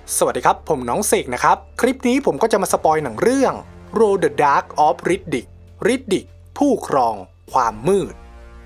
สวัสดีครับผมน้องเสกนะครับคลิปนี้ผมก็จะมาสปอยหนังเรื่อง Roll the Dark of Riddick ริดดิกผู้ครองความมืด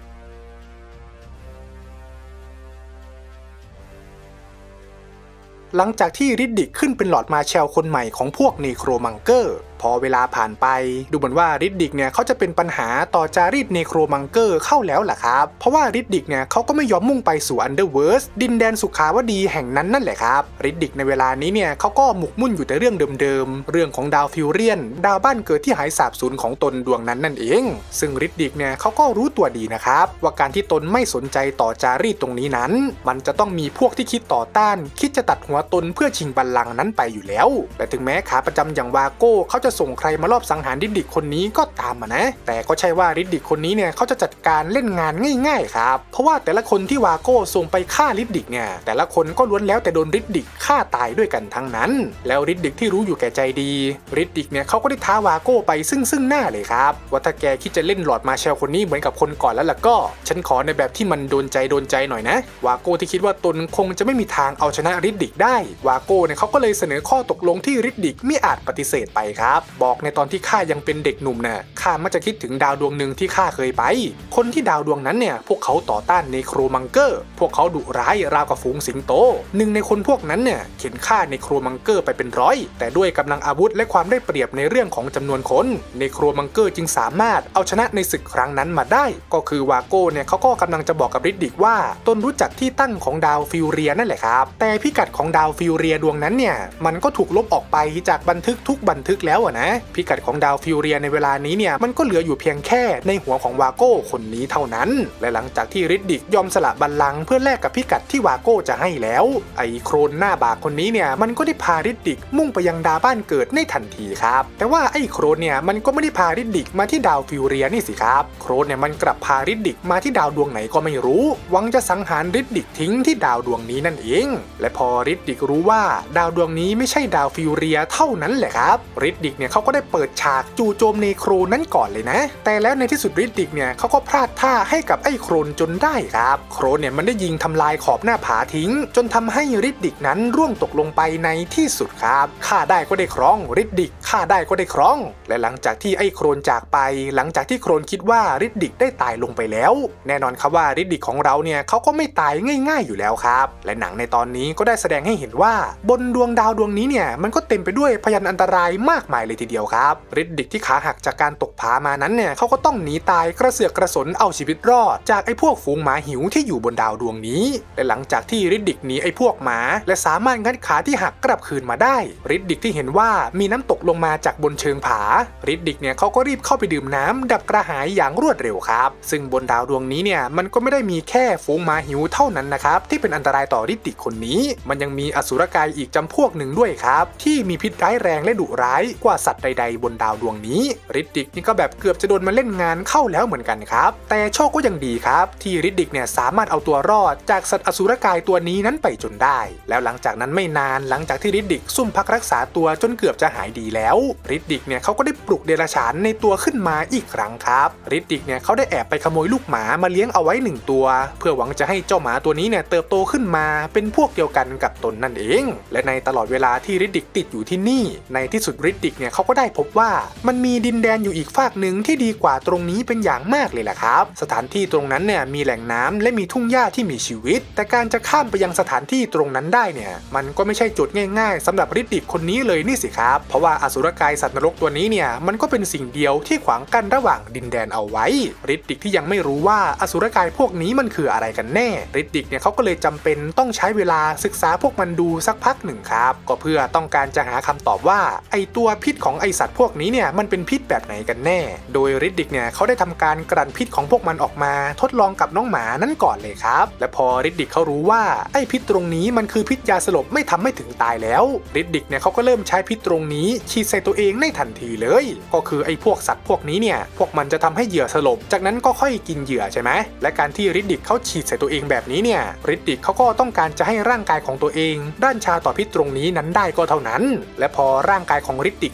หลังจากที่ริดดิกขึ้นเป็นลอร์ดมาร์แชลคนใหม่ของพวกเนโครมังเกอร์พอเวลาผ่านไปดูเหมือนว่าริดดิกเนี่ยเขาจะเป็นปัญหาต่อจารีตเนโครมังเกอร์เข้าแล้วแหละครับเพราะว่าริดดิกเนี่ยเขาก็ไม่ยอมมุ่งไปสู่อันเดอร์เวิร์สดินแดนสุขาวดีแห่งนั้นนั่นแหละครับริดดิกในเวลานี้เนี่ยเขาก็หมกมุ่นอยู่แต่เรื่องเดิมๆเรื่องของดาวฟิวเรียนดาวบ้านเกิดที่หายสาบสูญของตนดวงนั้นนั่นเองซึ่งริดดิกเนี่ยเขาก็รู้ตัวดีนะครับว่าการที่ตนไม่สนใจต่อจารีตตรงนี้นั้นมันจะต้องมีพวกที่คิดต่อต้านคิดจะตัดหัวตนเพื่อชิงบัลลังก์นั้นไปอยู่แล้วแต่ถึงแม้ขาประจำอย่างวาโก้เขาจะส่งใครมารอบสังหารริดดิกคนนี้ก็ตามมานะแต่ก็ใช่ว่าริดดิกคนนี้เนี่ยเขาจะจัดการเล่นงานง่ายๆครับเพราะว่าแต่ละคนที่วาโก้ส่งไปฆ่าริดดิกเนี่ยแต่ละคนก็ล้วนแล้วแต่โดนริดดิกฆ่าตายด้วยกันทั้งนั้นแล้วริดดิกที่รู้อยู่แก่ใจดีริดดิกเนี่ยเขาก็ได้ท้าวาโก้ไปซึ่งหน้าเลยครับว่าถ้าแกคิดจะเล่นหลอดมาเชลคนนี้เหมือนกับคนก่อนแล้วล่ะก็ฉันขอในแบบที่มันโดนใจหน่อยนะวาโก้ที่คิดว่าตนคงจะไม่มีทางเอาชนะริดดิกได้วาโก้เนี่ยเขาก็เลยเสนอข้อตกลงที่ริดดิกไม่อาจปฏิเสธไปครับบอกในตอนที่ข้ายังเป็นเด็กหนุ่มน่ะข้ามักจะคิดถึงดาวดวงหนึ่งที่ข้าเคยไปคนที่ดาวดวงนั้นเนี่ยพวกเขาต่อต้านเนโครมังเกอร์พวกเขาดุร้ายราวกับฝูงสิงโตหนึ่งในคนพวกนั้นเนี่ยเข็นฆ่าเนโครมังเกอร์ไปเป็นร้อยแต่ด้วยกำลังอาวุธและความได้เปรียบในเรื่องของจำนวนคนเนโครมังเกอร์จึงสามารถเอาชนะในศึกครั้งนั้นมาได้ก็คือวาโก้เนี่ยเขาก็กำลังจะบอกกับริดดิกว่าตนรู้จักที่ตั้งของดาวฟิวเรียนั่นแหละครับแต่พิกัดของดาวฟิวเรียดวงนั้นเนี่ยมันก็ถูกลบออกไปจากบันทึกทุกบันทึกแล้วนะพิกัดของดาวฟิวเรียในเวลานี้เนี่ยมันก็เหลืออยู่เพียงแค่ในหัวของวาโก้คนนี้เท่านั้นและหลังจากที่ริดดิกยอมสละบัลลังก์เพื่อแลกกับพิกัดที่วาโก้จะให้แล้วไอ้โครนหน้าบากคนนี้เนี่ยมันก็ได้พาริดดิกมุ่งไปยังดาวบ้านเกิดในทันทีครับแต่ว่าไอ้โครนเนี่ยมันก็ไม่ได้พาริดดิกมาที่ดาวฟิวเรียนี่สิครับโครนเนี่ยมันกลับพาริดดิกมาที่ดาวดวงไหนก็ไม่รู้หวังจะสังหารริดดิกทิ้งที่ดาวดวงนี้นั่นเองและพอริดดิกรู้ว่าดาวดวงนี้ไม่ใช่ดาวฟิวเรียเท่านั้นแหละครับริดดิกเนี่ยเขาก็ได้เปิดฉากจู่โจมเนโครนั้นก่อนเลยนะแต่แล้วในที่สุดริดดิกเนี่ยเขาก็พลาดท่าให้กับไอ้โครนจนได้ครับโครนเนี่ยมันได้ยิงทำลายขอบหน้าผาทิ้งจนทำให้ริดดิกนั้นร่วงตกลงไปในที่สุดครับฆ่าได้ก็ได้ครองริดดิกฆ่าได้ก็ได้ครองและหลังจากที่ไอ้โครนจากไปหลังจากที่โครนคิดว่าริดดิกได้ตายลงไปแล้วแน่นอนครับว่าริดดิกของเราเนี่ยเขาก็ไม่ตายง่ายๆอยู่แล้วครับและหนังในตอนนี้ก็ได้แสดงให้เห็นว่าบนดวงดาวดวงนี้เนี่ยมันก็เต็มไปด้วยพยานอันตรายมากมายเลยทีเดียวครับริดดิกที่ขาหักจากการตกผามานั้นเนี่ยเขาก็ต้องหนีตายกระเสือกกระสนเอาชีวิตรอดจากไอ้พวกฝูงหมาหิวที่อยู่บนดาวดวงนี้และหลังจากที่ริดดิกหนีไอ้พวกหมาและสามารถงัดขาที่หักกลับคืนมาได้ริดดิกที่เห็นว่ามีน้ำตกลงมาจากบนเชิงผาริดดิกเนี่ยเขาก็รีบเข้าไปดื่มน้ำดับกระหายอย่างรวดเร็วครับซึ่งบนดาวดวงนี้เนี่ยมันก็ไม่ได้มีแค่ฝูงหมาหิวเท่านั้นนะครับที่เป็นอันตรายต่อริดดิกคนนี้มันยังมีอสุรกายอีกจำพวกหนึ่งด้วยครับที่มีพิษร้ายแรงและดุร้ายกว่าสัตว์ใดๆบนดาวดวงนี้ริดดิกนี่ก็แบบเกือบจะโดนมาเล่นงานเข้าแล้วเหมือนกันครับแต่โชคก็ยังดีครับที่ริดดิกเนี่ยสามารถเอาตัวรอดจากสัตว์อสุรกายตัวนี้นั้นไปจนได้แล้วหลังจากนั้นไม่นานหลังจากที่ริดดิกซุ่มพักรักษาตัวจนเกือบจะหายดีแล้วริดดิกเนี่ยเขาก็ได้ปลุกเดรัจฉานในตัวขึ้นมาอีกครั้งครับริดดิกเนี่ยเขาได้แอบไปขโมยลูกหมามาเลี้ยงเอาไว้1ตัวเพื่อหวังจะให้เจ้าหมาตัวนี้เนี่ยเติบโตขึ้นมาเป็นพวกเดียวกันกับตนนั่นเองและในตลอดเวลาที่ริดดิกติดอยู่ที่นี่ในที่สุดริดดิกเนี่ยเขาก็ได้พบว่ามันมีดินแดนอยู่อีกฝากหนึ่งที่ดีกว่าตรงนี้เป็นอย่างมากเลยแหละครับสถานที่ตรงนั้นเนี่ยมีแหล่งน้ำและมีทุ่งหญ้าที่มีชีวิตแต่การจะข้ามไปยังสถานที่ตรงนั้นได้เนี่ยมันก็ไม่ใช่โจทย์ง่ายๆสำหรับริดดิกคนนี้เลยนี่สิครับเพราะว่าอสุรกายสัตว์นรกตัวนี้เนี่ยมันก็เป็นสิ่งเดียวที่ขวางกั้นระหว่างดินแดนเอาไว้ริดดิกที่ยังไม่รู้ว่าอสุรกายพวกนี้มันคืออะไรกันแน่ริดดิกเนี่ยเขาก็เลยจำเป็นต้องใช้เวลาศึกษาพวกมันดูสักพักหนึ่งครับก็เพื่อต้องการจะหาคำตอบว่าไอตัวพิษของไอสัตว์พวกนี้เนี่ยมันเป็นพิษแบบไหนกันแน่โดยริดดิกเนี่ยเขาได้ทำการกลั่นพิษของพวกมันออกมาทดลองกับน้องหมานั่นก่อนเลยครับและพอริดดิกเขารู้ว่าไอพิษตรงนี้มันคือพิษยาสลบไม่ทำให้ถึงตายแล้วริดดิกเนี่ยเขาก็เริ่มใช้พิษตรงนี้ฉีดใส่ตัวเองในทันทีเลยก็คือไอพวกสัตว์พวกนี้เนี่ยพวกมันจะทำให้เหยื่อสลบจากนั้นก็ค่อยกินเหยื่อใช่ไหมและการที่ริดดิกเขาฉีดใส่ตัวเองแบบนี้เนี่ยริดดิกเขาก็ต้องการจะให้ร่างกายของตัวเองด้านชาต่อพิษตรงนี้นั้นได้ก็เท่านั้นและพอร่างกายของริดดิก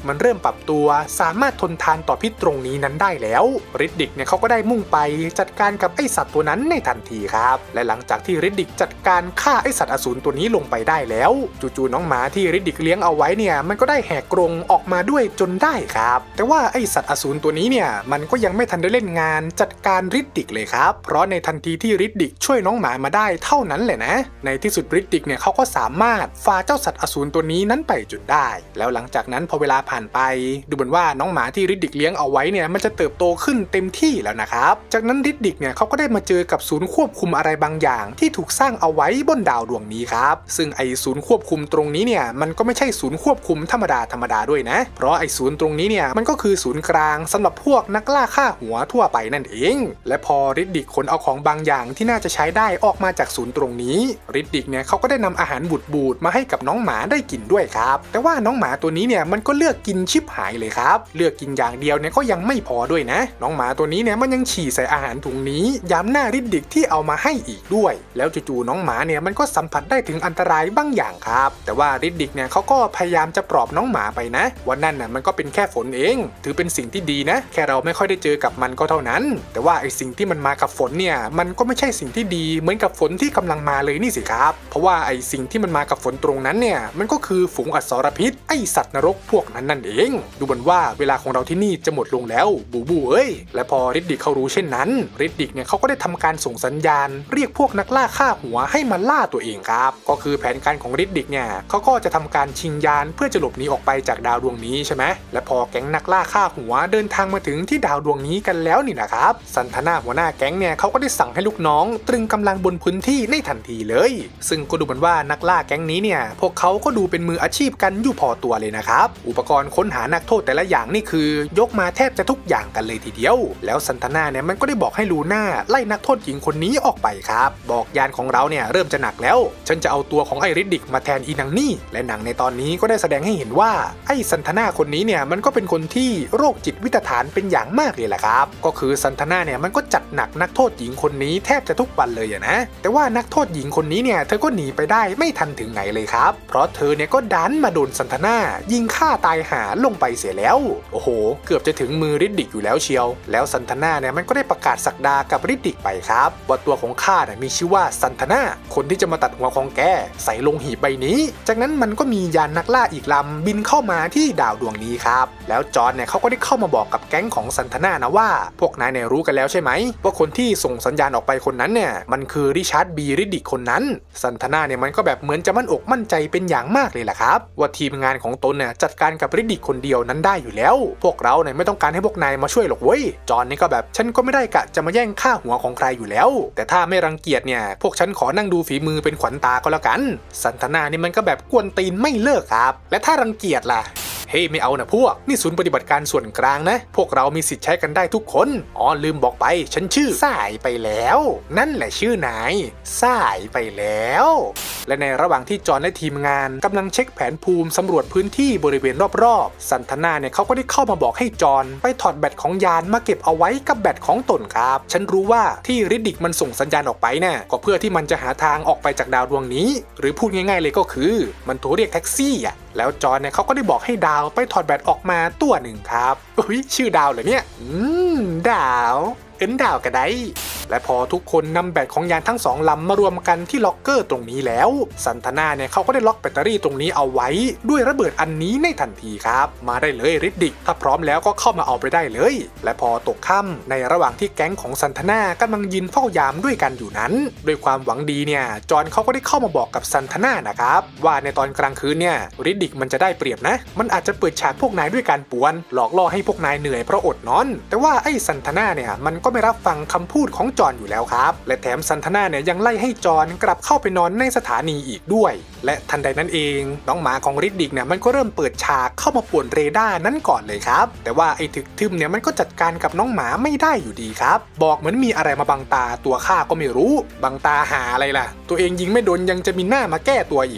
มันเริ่มปรับตัวสามารถทนทานต่อพิษตรงนี้นั้นได้แล้วริดดิกเนี่ยเขาก็ได้มุ่งไปจัดการกับไอสัตว์ตัวนั้นในทันทีครับและหลังจากที่ริดดิกจัดการฆ่าไอสัตว์อสูรตัวนี้ลงไปได้แล้วจู่ๆน้องหมาที่ริดดิกเลี้ยงเอาไว้เนี่ยมันก็ได้แหกกรงออกมาด้วยจนได้ครับแต่ว่าไอสัตว์อสูรตัวนี้เนี่ยมันก็ยังไม่ทันได้เล่นงานจัดการริดดิกเลยครับเพราะในทันทีที่ริดดิกช่วยน้องหมามาได้เท่านั้นแหละนะในที่สุดริดดิกเนี่ยเขาก็สามารถฝ่าเจ้าสัตว์อสูรตัวนี้นั้นไปจนได้แล้วหลังจากนั้นพอเวลาผ่านไปดูเหมือนว่าน้องหมาที่ริดดิกเลี้ยงเอาไว้เนี่ยมันจะเติบโตขึ้นเต็มที่แล้วนะครับจากนั้นริดดิกเนี่ยเขาก็ได้มาเจอกับศูนย์ควบคุมอะไรบางอย่างที่ถูกสร้างเอาไว้บนดาวดวงนี้ครับซึ่งไอศูนย์ควบคุมตรงนี้เนี่ยมันก็ไม่ใช่ศูนย์ควบคุมธรรมดาด้วยนะเพราะไอศูนย์ตรงนี้เนี่ยมันก็คือศูนย์กลางสำหรับพวกนักล่าฆ่าหัวทั่วไปนั่นเองและพอริดดิกขนเอาของบางอย่างที่น่าจะใช้ได้ออกมาจากศูนย์ตรงนี้ริดดิกเนี่ยเขาก็ได้นำอาหารบูดมาให้กับน้องหมาได้กินด้วยครับแต่ว่าน้องหมาตัวนี้เนี่ยมันก็เลือกกินชิบหายเลยครับเลือกกินอย่างเดียวเนี่ยก็ยังไม่พอด้วยนะน้องหมาตัวนี้เนี่ยมันยังฉี่ใส่อาหารถุงนี้ย้ำหน้าริดดิกที่เอามาให้อีกด้วยแล้วจู่ๆน้องหมาเนี่ยมันก็สัมผัสได้ถึงอันตรายบางอย่างครับแต่ว่าริดดิกเนี่ยเขาก็พยายามจะปลอบน้องหมาไปนะว่านั่นน่ะมันก็เป็นแค่ฝนเองถือเป็นสิ่งที่ดีนะแค่เราไม่ค่อยได้เจอกับมันก็เท่านั้นแต่ว่าไอสิ่งที่มันมากับฝนเนี่ยมันก็ไม่ใช่สิ่งที่ดีเหมือนกับฝนที่กำลังมาเลยนี่สิครับเพราะว่าไอสิ่งที่มันมากับฝนตรงนั้นเนี่ยมันก็คือฝูงอสรพิษไอสัตว์นรกพวกนั้นนั่นเองดูเหมือนว่าเวลาของเราที่นี่จะหมดลงแล้วบูเอ้ยและพอริดดิกเขารู้เช่นนั้นริดดิกเนี่ยเขาก็ได้ทำการส่งสัญญาณเรียกพวกนักล่าฆ่าหัวให้มาล่าตัวเองครับก็คือแผนการของริดดิกเนี่ยเขาก็จะทำการชิงยานเพื่อจะหลบหนีออกไปจากดาวดวงนี้ใช่ไหมและพอแก๊งนักล่าฆ่าหัวเดินทางมาถึงที่ดาวดวงนี้กันแล้วนี่นะครับสันทนาหัวหน้าแก๊งเนี่ยเขาก็ได้สั่งให้ลูกน้องตรึงกำลังบนพื้นที่ในทันทีเลยซึ่งก็ดูเหมือนว่านักล่าแก๊งนี้เนี่ยพวกเขาก็ดูเป็นมืออาชีพกันอยู่พอตัวเลยนะครับอุปกรณ์ค้นหานักโทษแต่ละอย่างนี่คือยกมาแทบจะทุกอย่างกันเลยทีเดียวแล้วสันทนาเนี่ยมันก็ได้บอกให้ลูน่าไล่นักโทษหญิงคนนี้ออกไปครับบอกยานของเราเนี่ยเริ่มจะหนักแล้วฉันจะเอาตัวของไอริดดิกมาแทนอีนางนี่และหนังในตอนนี้ก็ได้แสดงให้เห็นว่าไอสันทนาคนนี้เนี่ยมันก็เป็นคนที่โรคจิตวิตฐานเป็นอย่างมากเลยแหละครับก็คือสันทนาเนี่ยมันก็จัดหนักนักโทษหญิงคนนี้แทบจะทุกวันเลยนะแต่ว่านักโทษหญิงคนนี้เนี่ยเธอก็หนีไปได้ไม่ทันถึงไหนเลยครับเพราะเธอเนี่ยก็ดันมาโดนสันทนายิงฆ่าตายหาลงไปเสียแล้วโอ้โหเกือบจะถึงมือริดดิกอยู่แล้วเชียวแล้วสันทนาเนี่ยมันก็ได้ประกาศศักดากับริดดิกไปครับว่าตัวของข้าเนี่ยมีชื่อว่าสันทนาคนที่จะมาตัดหัวของแกใส่ลงหีบใบนี้จากนั้นมันก็มียานนักล่าอีกลำบินเข้ามาที่ดาวดวงนี้ครับแล้วจอห์นเนี่ยเขาก็ได้เข้ามาบอกกับแก๊งของสันทนานะว่าพวกนายเนี่ยรู้กันแล้วใช่ไหมว่าคนที่ส่งสัญญาณออกไปคนนั้นเนี่ยมันคือริชาร์ดบีริดดิกคนนั้นสันทนาเนี่ยมันก็แบบเหมือนจะมั่นอกมั่นใจเป็นอย่างมากเลยแหละครับว่าทีมงานของตนเนี่ยจัดการกับริดดิกคนเดียวนั้นได้อยู่แล้วพวกเราเนี่ยไม่ต้องการให้พวกนายมาช่วยหรอกเว้ยจอห์นนี่ก็แบบฉันก็ไม่ได้กะจะมาแย่งฆ่าหัวของใครอยู่แล้วแต่ถ้าไม่รังเกียจเนี่ยพวกฉันขอนั่งดูฝีมือเป็นขวัญตาก็แล้วกันสันทนานี่มันก็แบบกวนตีนไม่เลิกครับและถ้ารังเกียจล่ะเฮ้ยไม่เอานะพวกนี่ศูนย์ปฏิบัติการส่วนกลางนะพวกเรามีสิทธิ์ใช้กันได้ทุกคนอ๋อลืมบอกไปฉันชื่อสายไปแล้วนั่นแหละชื่อนายสายไปแล้วและในระหว่างที่จอห์นและทีมงานกำลังเช็คแผนภูมิสำรวจพื้นที่บริเวณรอบๆสันทนาเนี่ยเขาก็ได้เข้ามาบอกให้จอห์นไปถอดแบตของยานมาเก็บเอาไว้กับแบตของตนครับฉันรู้ว่าที่ริดดิกมันส่งสัญญาณออกไปเนี่ยก็เพื่อที่มันจะหาทางออกไปจากดาวดวงนี้หรือพูดง่ายๆเลยก็คือมันโทรเรียกแท็กซี่อ่ะแล้วจอห์นเนี่ยเขาก็ได้บอกให้ดาวไปถอดแบตออกมาตัวหนึ่งครับอุ้ยชื่อดาวเหรอเนี่ยดาวดาวก็ได้และพอทุกคนนำแบตของยานทั้ง2 ลำมารวมกันที่ล็อกเกอร์ตรงนี้แล้วสันทนาเนี่ยเขาก็ได้ล็อกแบตเตอรี่ตรงนี้เอาไว้ด้วยระเบิดอันนี้ในทันทีครับมาได้เลยริดดิกถ้าพร้อมแล้วก็เข้ามาเอาไปได้เลยและพอตกค่ำในระหว่างที่แก๊งของสันทนากำลังยืนเฝ้ายามด้วยกันอยู่นั้นด้วยความหวังดีเนี่ยจอห์นเขาก็ได้เข้ามาบอกกับสันทนานะครับว่าในตอนกลางคืนเนี่ยริดดิกมันจะได้เปรียบนะมันอาจจะเปิดฉากพวกนายด้วยการป่วนหลอกล่อให้พวกนายเหนื่อยเพราะอดนอนแต่ว่าไอ้สันทนาเนี่ยมันก็ไม่รับฟังคำพูดของจอห์นอยู่แล้วครับและแถมสันทนาเนี่ยยังไล่ให้จอห์นกลับเข้าไปนอนในสถานีอีกด้วยและทันใดนั้นเองน้องหมาของริดดิกเนี่ยมันก็เริ่มเปิดฉากเข้ามาป่วนเรดาร์นั้นก่อนเลยครับแต่ว่าไอ้ถึกทึมเนี่ยมันก็จัดการกับน้องหมาไม่ได้อยู่ดีครับบอกเหมือนมีอะไรมาบังตาตัวข้าก็ไม่รู้บังตาหาอะไรล่ะตัวเองยิงไม่โดนยังจะมีหน้ามาแก้ตัวอีก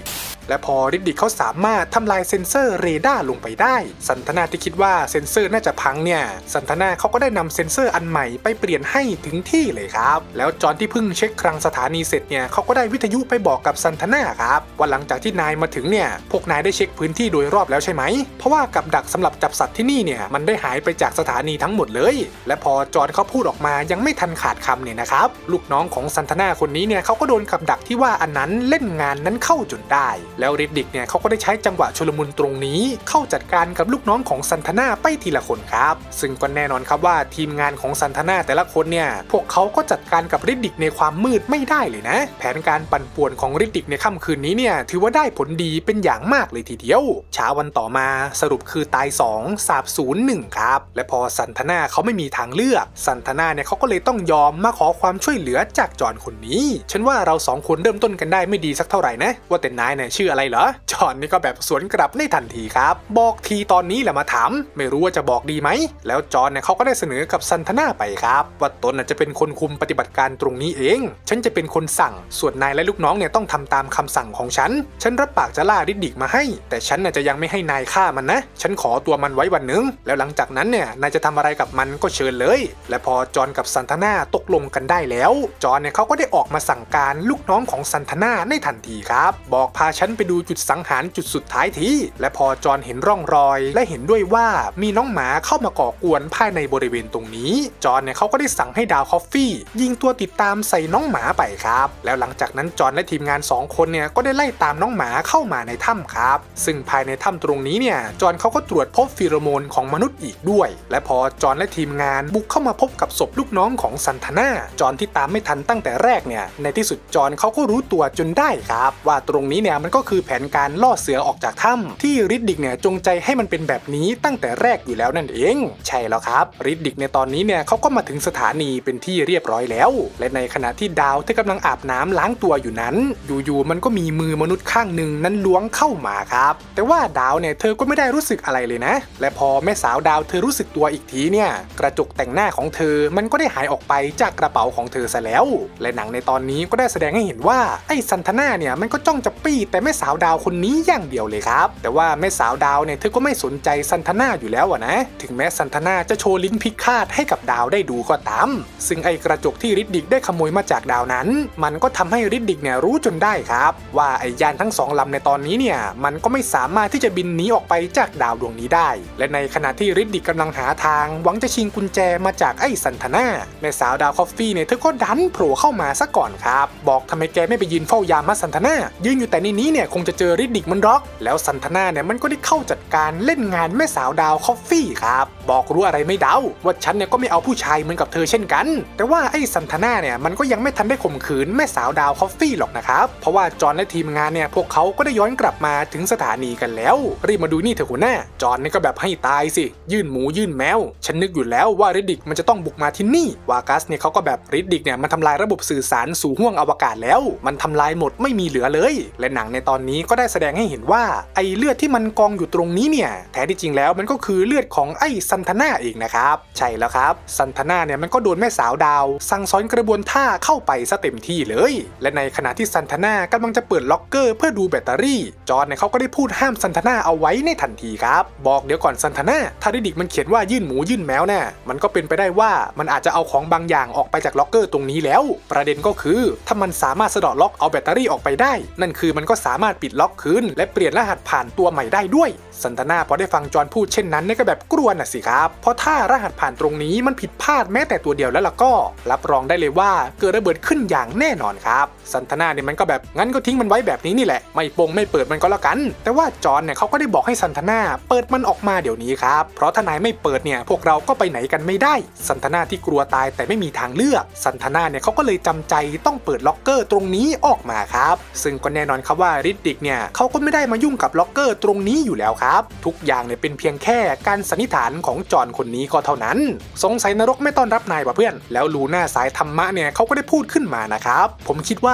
และพอริดดิกเขาสามารถทำลายเซ็นเซอร์เรดาร์ลงไปได้สันทนาที่คิดว่าเซ็นเซอร์น่าจะพังเนี่ยสันทนาเขาก็ได้นำเซ็นเซอร์อันใหม่ไปเปลี่ยนให้ถึงที่เลยครับแล้วจอนที่เพิ่งเช็คคลังสถานีเสร็จเนี่ยเขาก็ได้วิทยุไปบอกกับสันทนาครับว่าหลังจากที่นายมาถึงเนี่ยพวกนายได้เช็คพื้นที่โดยรอบแล้วใช่ไหมเพราะว่ากับดักสำหรับจับสัตว์ที่นี่เนี่ยมันได้หายไปจากสถานีทั้งหมดเลยและพอจอนเขาพูดออกมายังไม่ทันขาดคำเนี่ยนะครับลูกน้องของสันทนาคนนี้เนี่ยเขาก็โดนกับดักที่ว่าอันนั้นเล่นงานนั้นเข้าจนได้แล้วริดดิกเนี่ยเขาก็ได้ใช้จังหวะชุลมุนตรงนี้เข้าจัดการกับลูกน้องของสันทนาไปทีละคนครับซึ่งก็แน่นอนครับว่าทีมงานของสันทนาแต่ละคนเนี่ยพวกเขาก็จัดการกับริดดิกในความมืดไม่ได้เลยนะแผนการปั่นป่วนของริดดิกในค่ำคืนนี้เนี่ยถือว่าได้ผลดีเป็นอย่างมากเลยทีเดียวเช้าวันต่อมาสรุปคือตาย2สาบสูญ1ครับและพอสันทนาเขาไม่มีทางเลือกสันทนาเนี่ยเขาก็เลยต้องยอมมาขอความช่วยเหลือจากจอนคนนี้ฉันว่าเรา2คนเริ่มต้นกันได้ไม่ดีสักเท่าไหร่นะว่าแต่นายเนี่ยชื่ออะไรเหรอจอนนี่ก็แบบสวนกลับในทันทีครับบอกทีตอนนี้แหละมาถามไม่รู้ว่าจะบอกดีไหมแล้วจอนเนี่ยเขาก็ได้เสนอกับสันทนาไปครับว่าตนจะเป็นคนคุมปฏิบัติการตรงนี้เองฉันจะเป็นคนสั่งส่วนนายและลูกน้องเนี่ยต้องทำตามคำสั่งของฉันรับปากจะล่าริดดิกมาให้แต่ฉันจะยังไม่ให้นายฆ่ามันนะฉันขอตัวมันไว้วันนึงแล้วหลังจากนั้นเนี่ยนายจะทำอะไรกับมันก็เชิญเลยและพอจอนกับสันทนาตกลงกันได้แล้วจอนเนี่ยเขาก็ได้ออกมาสั่งการลูกน้องของสันทนาในทันทีครับบอกพาฉันไปดูจุดสังหารจุดสุดท้ายทีและพอจอนเห็นร่องรอยและเห็นด้วยว่ามีน้องหมาเข้ามาก่อกวนภายในบริเวณตรงนี้จอนเนี่ยเขาก็ได้สั่งให้ดาวคอฟฟี่ยิงตัวติดตามใส่น้องหมาไปครับแล้วหลังจากนั้นจอนและทีมงาน2คนเนี่ยก็ได้ไล่ตามน้องหมาเข้ามาในถ้ำครับซึ่งภายในถ้ำตรงนี้เนี่ยจอนเขาก็ตรวจพบฟีโรโมนของมนุษย์อีกด้วยและพอจอนและทีมงานบุกเข้ามาพบกับศพลูกน้องของสันทนาจอนที่ตามไม่ทันตั้งแต่แรกเนี่ยในที่สุดจอนเขาก็รู้ตัวจนได้ครับว่าตรงนี้เนี่ยมันก็คือแผนการล่อเสือออกจากถ้ำที่ริดดิกเนี่ยจงใจให้มันเป็นแบบนี้ตั้งแต่แรกอยู่แล้วนั่นเองใช่แล้วครับริดดิกในตอนนี้เนี่ยเขาก็มาถึงสถานีเป็นที่เรียบร้อยแล้วและในขณะที่ดาวที่กำลังอาบน้ำล้างตัวอยู่นั้นอยู่ๆมันก็มีมือมนุษย์ข้างหนึ่งนั้นล้วงเข้ามาครับแต่ว่าดาวเนี่ยเธอก็ไม่ได้รู้สึกอะไรเลยนะและพอแม่สาวดาวเธอรู้สึกตัวอีกทีเนี่ยกระจกแต่งหน้าของเธอมันก็ได้หายออกไปจากกระเป๋าของเธอซะแล้วและหนังในตอนนี้ก็ได้แสดงให้เห็นว่าไอ้สันทนาเนี่ยมันก็จ้องจะปี้แต่แม่สาวดาวคนนี้อย่างเดียวเลยครับแต่ว่าแม่สาวดาวเนี่ยเธอก็ไม่สนใจสันทนาอยู่แล้วนะถึงแม้สันทนาจะโชว์ลิ้นพิฆาตให้กับดาวได้ดูก็ตามซึ่งไอ้กระจกที่ริดดิกได้ขโมยมาจากดาวนั้นมันก็ทำให้ริดดิกเนี่ยรู้จนได้ครับว่าไอ้ยานทั้ง2ลำในตอนนี้เนี่ยมันก็ไม่สามารถที่จะบินหนีออกไปจากดาวดวงนี้ได้และในขณะที่ริดดิกกำลังหาทางหวังจะชิงกุญแจมาจากไอ้สันทนาแม่สาวดาวคอฟฟี่เนี่ยเธอก็ดันโผล่เข้ามาซะก่อนครับบอกทำไมแกไม่ไปยืนเฝ้ายามมาสันทนายืนอยู่แต่ในนี้เนี่ยคงจะเจอริดดิกมันร็อกแล้วสันทนาเนี่ยมันก็ได้เข้าจัดการเล่นงานแม่สาวดาวคอฟฟี่ครับบอกรู้อะไรไม่เดาว่าฉันเนี่ยก็ไม่เอาผู้ชายเหมือนกับเธอเช่นกันแต่ว่าไอ้สันทนาเนี่ยมันก็ยังไม่ทันได้ข่มขืนแม่สาวดาวคอฟฟี่หรอกนะครับเพราะว่าจอนและทีมงานเนี่ยพวกเขาก็ได้ย้อนกลับมาถึงสถานีกันแล้วรีบมาดูนี่เถอะหัวหน้าจอนนี่ก็แบบให้ตายสิยื่นหมูยื่นแมวฉันนึกอยู่แล้วว่าริดดิกมันจะต้องบุกมาที่นี่วากัสเนี่ยเขาก็แบบริดดิกเนี่ยมันทำลายระบบสื่อสารสู่ห้วงอวกาศแล้วมันทำลายหมดไม่มีเหลือเลยและหนังในตอนนี้ก็ได้แสดงให้เห็นว่าไอ้เลือดที่มันกองอยู่ตรงนี้เนี่ยแท้ที่จริงแล้วมันก็คือเลือดของไอ้สันทนาเองนะครับใช่แล้วครับสันทนาเนี่ยมันก็โดนแม่สาวดาวสั่งสอนกระบวนท่าเข้าไปซะเต็มที่เลยและในขณะที่สันทนากำลังจะเปิดล็อกเกอร์เพื่อดูแบตเตอรี่จอนเนี่ยเขาก็ได้พูดห้ามสันทนาเอาไว้ในทันทีครับบอกเดี๋ยวก่อนสันทนาถ้าริดดิกมันเขียนว่ายื่นหมูยื่นแมวเนี่ยมันก็เป็นไปได้ว่ามันอาจจะเอาของบางอย่างออกไปจากล็อกเกอร์ตรงนี้แล้วประเด็นก็คือถ้ามันสามารถสะเดาะล็อกเอาแบตเตอรี่ออกไปได้นั่นคือมันก็สามารถปิดล็อกคืนและเปลี่ยนรหัสผ่านตัวใหม่ได้ด้วยสันทนาพอได้ฟังจอนพูดเช่นนั้นเนี่ยก็แบบกลัวน่ะสิครับเพราะถ้ารหัสผ่านตรงนี้มันผิดพลาดแม้แต่ตัวเดียวแล้วล่ะก็รับรองได้เลยว่าเกิดระเบิดขึ้นอย่างแน่นอนครับสันทนาเนี่ยมันก็แบบงั้นก็ทิ้งมันไว้แบบนี้นี่แหละไม่ปงไม่เปิดมันก็แล้วกันแต่ว่าจอนเนี่ยเขาก็ได้บอกให้สันทนาเปิดมันออกมาเดี๋ยวนี้ครับเพราะถ้านายไม่เปิดเนี่ยพวกเราก็ไปไหนกันไม่ได้สันทนาที่กลัวตายแต่ไม่มีทางเลือกสันทนาเนี่ยเขาก็เลยจำใจต้องเปิดล็อกเกอร์ตรงนี้ออกมาครับซึ่งก็แน่นอนครับว่าริดดิกเนี่ยเขาก็ไม่ได้มายุ่งกับล็อกเกอร์ตรงนี้อยู่แล้วครับทุกอย่างเนี่ยเป็นเพียงแค่การสันนิษฐานของจอนคนนี้ก็เท่านั้นสงสัยนรกไม่ต้อนรับนายป่ะเพื่อนแล้วลูน่าสายธรรมะเนี่ยเขาก็ได้พูดขึ้นมานะครับผมคิดว่า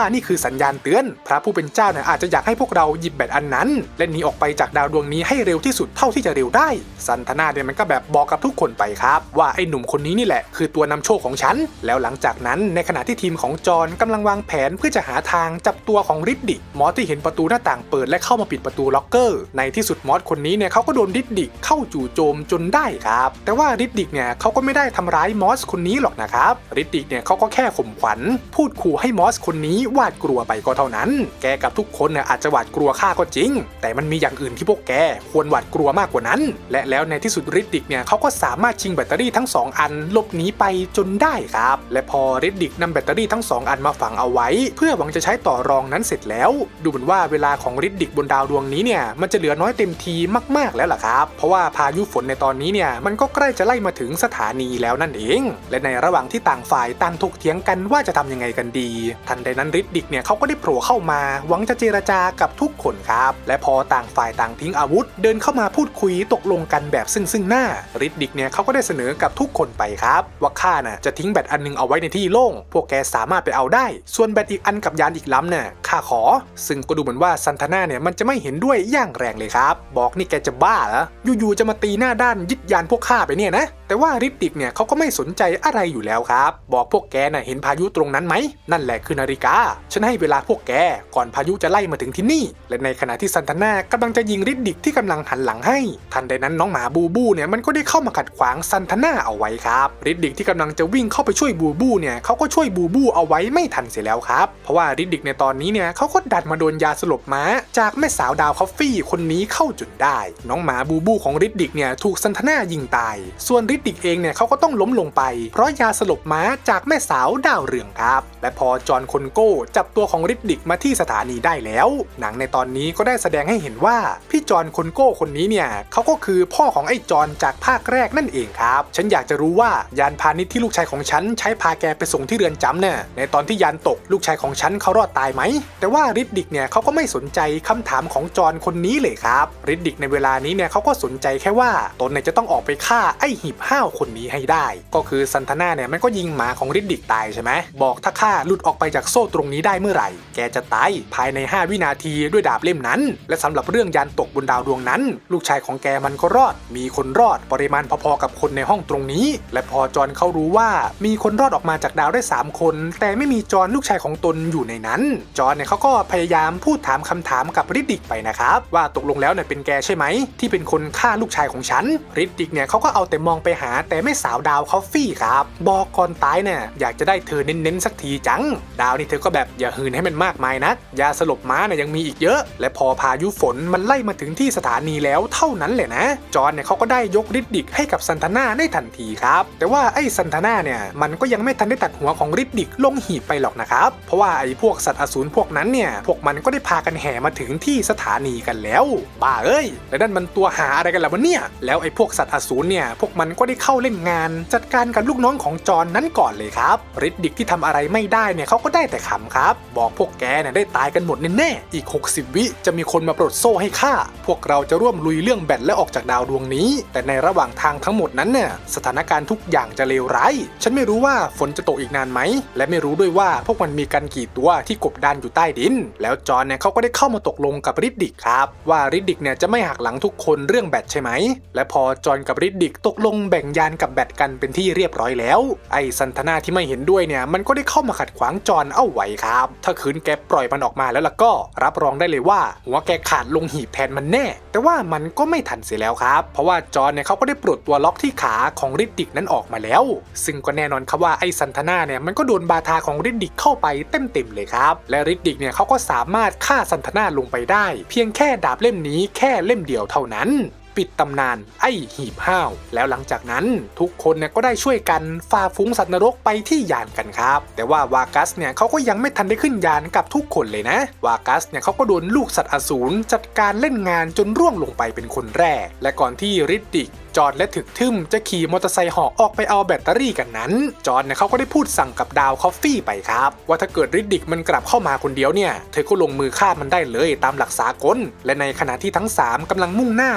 นี่คือสัญญาณเตือนพระผู้เป็นเจ้าเนี่ยอาจจะอยากให้พวกเราหยิบแบตอันนั้นและหนีออกไปจากดาวดวงนี้ให้เร็วที่สุดเท่าที่จะเร็วได้ซันทนาเนี่ยมันก็แบบบอกกับทุกคนไปครับว่าไอ้หนุ่มคนนี้นี่แหละคือตัวนำโชคของฉันแล้วหลังจากนั้นในขณะที่ทีมของจอห์นกำลังวางแผนเพื่อจะหาทางจับตัวของริดดิกมอสที่เห็นประตูหน้าต่างเปิดและเข้ามาปิดประตูล็อกเกอร์ในที่สุดมอสคนนี้เนี่ยเขาก็โดนริดดิกเข้าจู่โจมจนได้ครับแต่ว่าริดดิกเนี่ยเขาก็ไม่ได้ทำร้ายมอสคนนี้หรอกนะครับริดดิกเนี่ยเขาก็แค่ข่มขวัญพูดขู่ให้มอสคนนี้หวาดกลัวไปก็เท่านั้นแกกับทุกคนเนี่ยอาจจะหวาดกลัวข้าก็จริงแต่มันมีอย่างอื่นที่พวกแกควรหวาดกลัวมากกว่านั้นและแล้วในที่สุดริดดิกเนี่ยเขาก็สามารถชิงแบตเตอรี่ทั้ง2อันหลบหนีไปจนได้ครับและพอริดดิกนำแบตเตอรี่ทั้ง2อันมาฝังเอาไว้เพื่อหวังจะใช้ต่อรองนั้นเสร็จแล้วดูเหมือนว่าเวลาของริดดิกบนดาวดวงนี้เนี่ยมันจะเหลือน้อยเต็มทีมากๆแล้วล่ะครับเพราะว่าพายุฝนในตอนนี้เนี่ยมันก็ใกล้จะไล่มาถึงสถานีแล้วนั่นเองและในระหว่างที่ต่างฝ่ายต่างถกเถียงกันว่าจะทำยังไงกันดีทันใดนั้นริดดิกเนี่ยเขาก็ได้โผล่เข้ามาหวังจะเจรจากับทุกคนครับและพอต่างฝ่ายต่างทิ้งอาวุธเดินเข้ามาพูดคุยตกลงกันแบบซึ่งหน้าริดดิกเนี่ยเขาก็ได้เสนอกับทุกคนไปครับว่าข้าน่ะจะทิ้งแบตอันนึงเอาไว้ในที่โล่งพวกแกสามารถไปเอาได้ส่วนแบตอีกอันกับยานอีกลำเนี่ยข้าขอซึ่งก็ดูเหมือนว่าซันทนาเนี่ยมันจะไม่เห็นด้วยอย่างแรงเลยครับบอกนี่แกจะบ้าเหรออยู่ๆจะมาตีหน้าด้านยึดยานพวกข้าไปเนี่ยนะแต่ว่าริดดิกเนี่ยเขาก็ไม่สนใจอะไรอยู่แล้วครับบอกพวกแกน่ะเห็นพายุตรงนั้นไหมนั่นแหละคือนาฬิกาฉันให้เวลาพวกแกก่อนพายุจะไล่มาถึงที่นี่และในขณะที่ซันทนากำลังจะยิงริดดิกที่กำลังหันหลังให้ทันใดนั้นน้องหมาบูบูเนี่ยมันก็ได้เข้ามาขัดขวางซันทนาเอาไว้ครับริดดิกที่กำลังจะวิ่งเข้าไปช่วยบูบูเนี่ยเขาก็ช่วยบูบูเอาไว้ไม่ทันเสียแล้วครับเพราะว่าริดดิกในตอนนี้เนี่ยเขาก็ดันมาโดนยาสลบม้าจากแม่สาวดาวคอฟฟี่คนนี้เข้าจนได้น้องหมาบูบูของริดดิกเนี่ยถูกซันทนายิงตายส่วนริดดิกเองเนี่ยเขาก็ต้องล้มลงไปเพราะยาสลบม้าจากแม่สาวดาวเรืองครับและพอจอห์นคนโก้จับตัวของริดดิกมาที่สถานีได้แล้วหนังในตอนนี้ก็ได้แสดงให้เห็นว่าพี่จอห์นคนโก้คนนี้เนี่ยเขาก็คือพ่อของไอ้จอห์นจากภาคแรกนั่นเองครับฉันอยากจะรู้ว่ายานพาณิชย์ที่ลูกชายของฉันใช้พาแกไปส่งที่เรือนจำเนี่ยในตอนที่ยานตกลูกชายของฉันเขารอดตายไหมแต่ว่าริดดิกเนี่ยเขาก็ไม่สนใจคำถามของจอห์นคนนี้เลยครับริดดิกในเวลานี้เนี่ยเขาก็สนใจแค่ว่าตนเนี่ยจะต้องออกไปฆ่าไอ้หีบห้าวคนนี้ให้ได้ก็คือซันทนาเนี่ยมันก็ยิงหมาของริดดิกตายใช่ไหมบอกถ้าข้าหลุดออกไปจากโซ่ตรงนี้ได้เมื่อไหร่แกจะตายภายใน5วินาทีด้วยดาบเล่มนั้นและสำหรับเรื่องยานตกบนดาวดวงนั้นลูกชายของแกมันก็รอดมีคนรอดปริมาณพอๆกับคนในห้องตรงนี้และพอจอห์นเขารู้ว่ามีคนรอดออกมาจากดาวได้3คนแต่ไม่มีจอห์นลูกชายของตนอยู่ในนั้นจอห์นเนี่ยเขาก็พยายามพูดถามคำถามกับริดดิกไปนะครับว่าตกลงแล้วเนี่ยเป็นแกใช่ไหมที่เป็นคนฆ่าลูกชายของฉันริดดิกเนี่ยเขาก็เอาแต่มองไปหาแต่ไม่สาวดาวคอฟฟี่ครับบอกก่อนตายเนี่ยอยากจะได้เธอเน้นๆสักทีจังดาวนี่เธอก็แบบอย่าหืนให้มันมากมายนักยาสลบม้าเนี่ยยังมีอีกเยอะและพอพายุฝนมันไล่มาถึงที่สถานีแล้วเท่านั้นแหละนะจอห์นเนี่ยเขาก็ได้ยกริดดิกให้กับซันทนาได้ทันทีครับแต่ว่าไอ้ซันทนาเนี่ยมันก็ยังไม่ทันได้ตัดหัวของริดดิกลงหีบไปหรอกนะครับเพราะว่าไอ้พวกสัตว์อสูรพวกนั้นเนี่ยพวกมันก็ได้พากันแห่มาถึงที่สถานีกันแล้วบ้าเอ้ยแล้วนั่นมันตัวหาอะไรกันล่ะวะเนี่ยแล้วไอ้พวกสัตว์อสูรเนี่ยพวกมันก็ได้เข้าเล่นงานจัดการกับลูกน้องของจอห์นนั้นก่อนเลยครับริดดิกที่ทำอะไรไม่ได้เนี่ยเขาก็ได้แต่ขำครับบอกพวกแกเนี่ยได้ตายกันหมดแน่ๆอีก60วิจะมีคนมาปลดโซ่ให้ข้าพวกเราจะร่วมลุยเรื่องแบตและออกจากดาวดวงนี้แต่ในระหว่างทางทั้งหมดนั้นเนี่ยสถานการณ์ทุกอย่างจะเลวร้ายฉันไม่รู้ว่าฝนจะตกอีกนานไหมและไม่รู้ด้วยว่าพวกมันมีกันกี่ตัวที่กบดานอยู่ใต้ดินแล้วจอห์นเนี่ยเขาก็ได้เข้ามาตกลงกับริดดิกครับว่าริดดิกเนี่ยจะไม่หักหลังทุกคนเรื่องแบตใช่ไหมและพอจอห์นกับริดดิกตกลงแบ่งยานกับแบตกันเป็นที่เรียบร้อยแล้วไอ้ซันทนาที่ไม่เห็นด้วยเนี่ยมันก็ได้เข้ามาขัดขวางจอห์นเอาไว้ครับถ้าคืนแกปล่อยมันออกมาแล้วล่ะก็รับรองได้เลยว่าหัวแกขาดลงหีบแทนมันแน่แต่ว่ามันก็ไม่ทันเสียแล้วครับเพราะว่าจอห์นเนี่ยเขาก็ได้ปลดตัวล็อกที่ขาของริดดิกนั้นออกมาแล้วซึ่งก็แน่นอนครับว่าไอ้ซันทนาเนี่ยมันก็โดนบาทาของริดดิกเข้าไปเต็มเลยครับและริดดิกเนี่ยเขาก็สามารถฆ่าซันทนาลงไปได้เพียงแค่ดาบเล่มนี้แค่เล่มเดียวเท่านั้นปิดตำนานไอ้หีบห้าวแล้วหลังจากนั้นทุกคนเนี่ยก็ได้ช่วยกันฝ่าฝูงสัตว์นรกไปที่ยานกันครับแต่ว่าวากัสเนี่ยเขาก็ยังไม่ทันได้ขึ้นยานกับทุกคนเลยนะวากัสเนี่ยเขาก็โดนลูกสัตว์อสูรจัดการเล่นงานจนร่วงลงไปเป็นคนแรกและก่อนที่ริดดิกจอห์นและถึกทึมจะขี่มอเตอร์ไซค์เหาะออกไปเอาแบตเตอรี่กันนั้นจอห์นเนี่ยเขาก็ได้พูดสั่งกับดาวคอฟฟี่ไปครับว่าถ้าเกิดริดดิกมันกลับเข้ามาคนเดียวเนี่ยเธอก็ลงมือฆ่ามันได้เลยตามหลักสากลและในขณะที่ทั้ง3กำลังมุ่งหน้าไปเอาแบต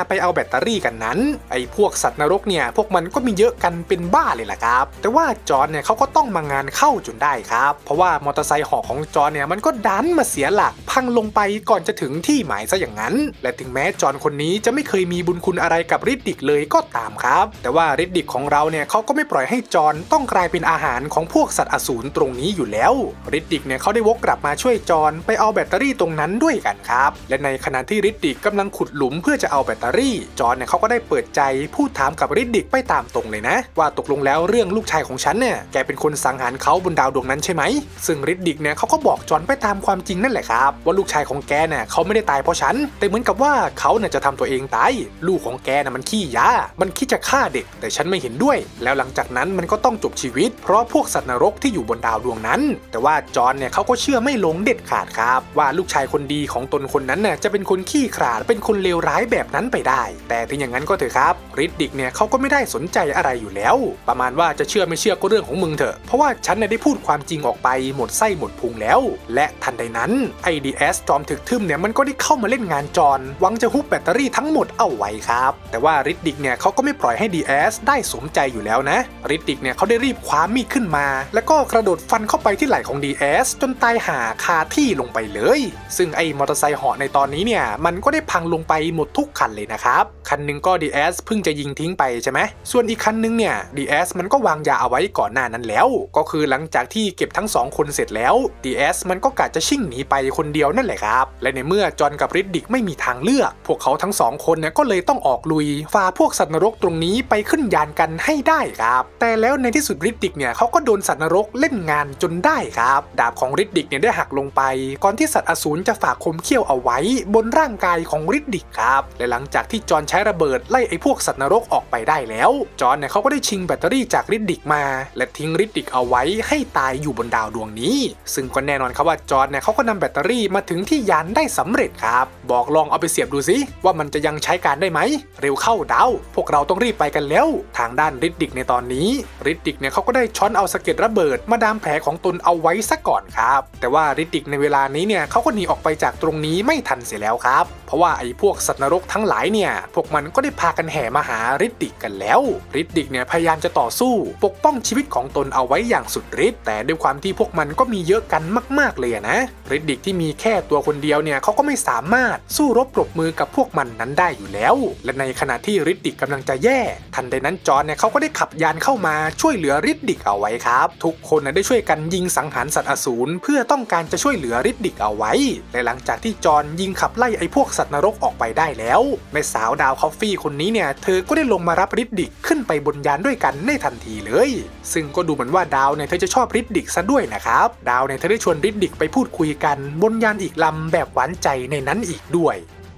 ตเตอรี่กันนั้นไอ้พวกสัตว์นรกเนี่ยพวกมันก็มีเยอะกันเป็นบ้าเลยล่ะครับแต่ว่าจอห์นเนี่ยเขาก็ต้องมางานเข้าจนได้ครับเพราะว่ามอเตอร์ไซค์เหาะของจอห์นเนี่ยมันก็ดันมาเสียหลักพังลงไปก่อนจะถึงที่หมายซะอย่างนั้นและถึงแม้จอห์นคนนี้จะไม่เคยมีบุญคุณอะไรกับริดดิกเลยก็ตามครับแต่ว่าริดดิกของเราเนี่ยเขาก็ไม่ปล่อยให้จอห์นต้องกลายเป็นอาหารของพวกสัตว์อสูรตรงนี้อยู่แล้วริดดิกเนี่ยเขาได้วกกลับมาช่วยจอห์นไปเอาแบตเตอรี่ตรงนั้นด้วยกันครับและในขณะที่ริดดิกกำลังขุดหลุมเพื่อจะเอาแบตเตอรี่จอห์นเนี่ยเขาก็ได้เปิดใจพูดถามกับริดดิกไปตามตรงเลยนะว่าตกลงแล้วเรื่องลูกชายของฉันเนี่ยแกเป็นคนสังหารเขาบนดาวดวงนั้นใช่ไหมซึ่งริดดิกเนี่ยเขาก็บอกจอห์นไปตามความจริงนั่นแหละครับว่าลูกชายของแกเนี่ยเขาไม่ได้ตายเพราะฉันแต่เหมือนกับว่าเขาเนี่ยจะทำตัวเองตายลูกของแกน่ะมันขี้ยามันคิดจะฆ่าเด็กแต่ฉันไม่เห็นด้วยแล้วหลังจากนั้นมันก็ต้องจบชีวิตเพราะพวกสัตว์นรกที่อยู่บนดาวดวงนั้นแต่ว่าจอห์นเนี่ยเขาก็เชื่อไม่ลงเด็ดขาดครับว่าลูกชายคนดีของตนคนนั้นเนี่ยจะเป็นคนขี้ขลาดเป็นคนเลวร้ายแบบนั้นไปได้แต่ถึงอย่างนั้นก็เถอะครับริดดิกเนี่ยเขาก็ไม่ได้สนใจอะไรอยู่แล้วประมาณว่าจะเชื่อไม่เชื่อก็เรื่องของมึงเถอะเพราะว่าฉันเนี่ยได้พูดความจริงออกไปหมดไส้หมดพุงแล้วและทันใดนั้นไอ DS จอมถึกทึ่มเนี่ยมันก็ได้เข้ามาเล่นงานจอห์นหวังจะฮุบแบตเตอรี่ทั้งหมดเอาไว้ครับแต่ว่าริดดิกเนี่ยเขาก็ไม่ปล่อยให้ DS ได้สมใจอยู่แล้วนะริดดิกเนี่ยเขาได้รีบคว้ามีดขึ้นมาแล้วก็กระโดดฟันเข้าไปที่ไหล่ของ DS จนตายห่าคาที่ลงไปเลยซึ่งไอ้มอเตอร์ไซค์เหาะในตอนนี้เนี่ยมันก็ได้พังลงไปหมดทุกคันเลยนะครับคันนึงก็ DS เพิ่งจะยิงทิ้งไปใช่ไหมส่วนอีกคันนึงเนี่ย DS มันก็วางยาเอาไว้ก่อนหน้านั้นแล้วก็คือหลังจากที่เก็บทั้ง2คนเสร็จแล้ว DS มันก็กะจะชิ่งหนีไปคนเดียวนั่นแหละครับและในเมื่อจอห์นกับริดดิกไม่มีทางเลือกพวกเขาทั้ง2คนเนี่ยก็เลยต้องออกลุยฝ่าพวกสัตว์นรกตรงนี้ไปขึ้นยานกันให้ได้ครับแต่แล้วในที่สุดริดดิกเนี่ยเขาก็โดนสัตว์นรกเล่นงานจนได้ครับดาบของริดดิกเนี่ยได้หักลงไปก่อนที่สัตว์อสูรจะฝากคมเขี้ยวเอาไว้บนร่างกายของริดดิกครับและหลังจากที่จอห์นใช้ระเบิดไล่ไอ้พวกสัตว์นรกออกไปได้แล้วจอห์นเนี่ยเขาก็ได้ชิงแบตเตอรี่จากริดดิกมาและทิ้งริดดิกเอาไว้ให้ตายอยู่บนดาวดวงนี้ซึ่งก็แน่นอนครับว่าจอห์นเนี่ยเขาก็นำแบตเตอรี่มาถึงที่ยานได้สำเร็จครับบอกลองเอาไปเสียบดูสิว่ามันจะยังใช้การได้ไหมเร็วเข้าดาวพวกเราต้องรีบไปกันแล้วทางด้านริดดิกในตอนนี้ริดดิกเนี่ยเขาก็ได้ช้อนเอาสะเก็ดระเบิดมาดามแผลของตนเอาไว้ซะก่อนครับแต่ว่าริดดิกในเวลานี้เนี่ยเขาก็หนีออกไปจากตรงนี้ไม่ทันเสียแล้วครับเพราะว่าไอ้พวกสัตว์นรกทั้งหลายเนี่ยพวกมันก็ได้พากันแห่มาหาริดดิกกันแล้วริดดิกเนี่ยพยายามจะต่อสู้ปกป้องชีวิตของตนเอาไว้อย่างสุดฤทธิ์แต่ด้วยความที่พวกมันก็มีเยอะกันมากๆเลยนะริดดิกที่มีแค่ตัวคนเดียวเนี่ยเขาก็ไม่สามารถสู้รบปรบมือกับพวกมันนั้นได้อยู่แล้วและในขณะที่ริดดิกกำลังจะแย่ทันใดนั้นจอห์นเนี่ยเขาก็ได้ขับยานเข้ามาช่วยเหลือริดดิกเอาไว้ครับทุกคนได้ช่วยกันยิงสังหารสัตว์อสูรเพื่อต้องการจะช่วยเหลือริดดิกเอาไว้และหลังจากที่จอห์นยิงขับไล่ไอ้พวกสัตว์นรกออกไปได้แล้วแม่สาวดาวคอฟฟี่คนนี้เนี่ยเธอก็ได้ลงมารับริดดิกขึ้นไปบนยานด้วยกันในทันทีเลยซึ่งก็ดูเหมือนว่าดาวเนี่ยเธอจะชอบริดดิกซะด้วยนะครับดาวเนี่ยเธอได้ชวนริดดิกไปพูดคุยกันบนยานอีกลำแบบหวานใจในนั้นอีกด้วย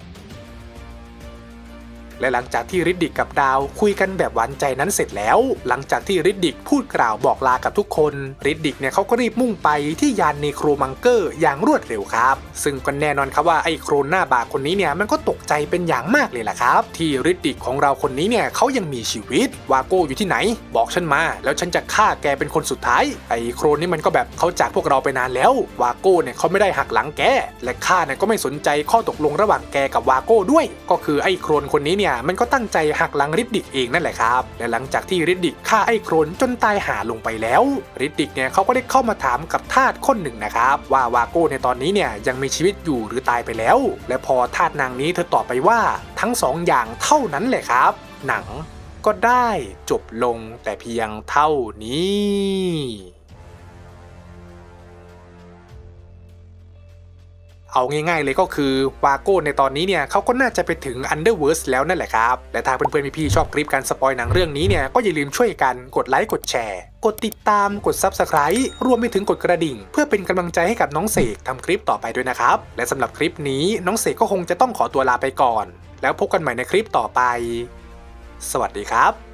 และหลังจากที่ริดดิกกับดาวคุยกันแบบหวานใจนั้นเสร็จแล้วหลังจากที่ริดดิกพูดกล่าวบอกลากับทุกคนริดดิกเนี่ยเขาก็รีบมุ่งไปที่ยานเนโครมังเกอร์อย่างรวดเร็วครับซึ่งก็แน่นอนครับว่าไอ้โครนหน้าบากคนนี้เนี่ยมันก็ตกใจเป็นอย่างมากเลยล่ะครับที่ริดดิกของเราคนนี้เนี่ยเขายังมีชีวิตวาโก้อยู่ที่ไหนบอกฉันมาแล้วฉันจะฆ่าแกเป็นคนสุดท้ายไอ้โครนนี่มันก็แบบเขาจากพวกเราไปนานแล้ววาโก้เนี่ยเขาไม่ได้หักหลังแกและข้าเนี่ยก็ไม่สนใจข้อตกลงระหว่างแกกับวาโก้ด้วยก็คือไอ้โครนคนนี้เนี่ยมันก็ตั้งใจหักหลังริดดิกเองนั่นแหละครับและหลังจากที่ริดดิกฆ่าไอ้โครนจนตายหาลงไปแล้วริดดิกเนี่ยเขาก็ได้เข้ามาถามกับทาสคนหนึ่งนะครับว่าวาโก้ในตอนนี้เนี่ยยังมีชีวิตอยู่หรือตายไปแล้วและพอทาสนางนี้เธอตอบไปว่าทั้ง2 อย่างเท่านั้นแหละครับหนังก็ได้จบลงแต่เพียงเท่านี้เอาง่ายๆเลยก็คือวาโก้ในตอนนี้เนี่ยเขาก็น่าจะไปถึง Underverse แล้วนั่นแหละครับและถ้าเพื่อนๆพี่ๆชอบคลิปการสปอยหนังเรื่องนี้เนี่ยก็อย่าลืมช่วยกันกดไลค์กดแชร์กดติดตามกด Subscribe รวมไปถึงกดกระดิ่งเพื่อเป็นกำลังใจให้กับน้องเสกทำคลิปต่อไปด้วยนะครับและสำหรับคลิปนี้น้องเสกก็คงจะต้องขอตัวลาไปก่อนแล้วพบกันใหม่ในคลิปต่อไปสวัสดีครับ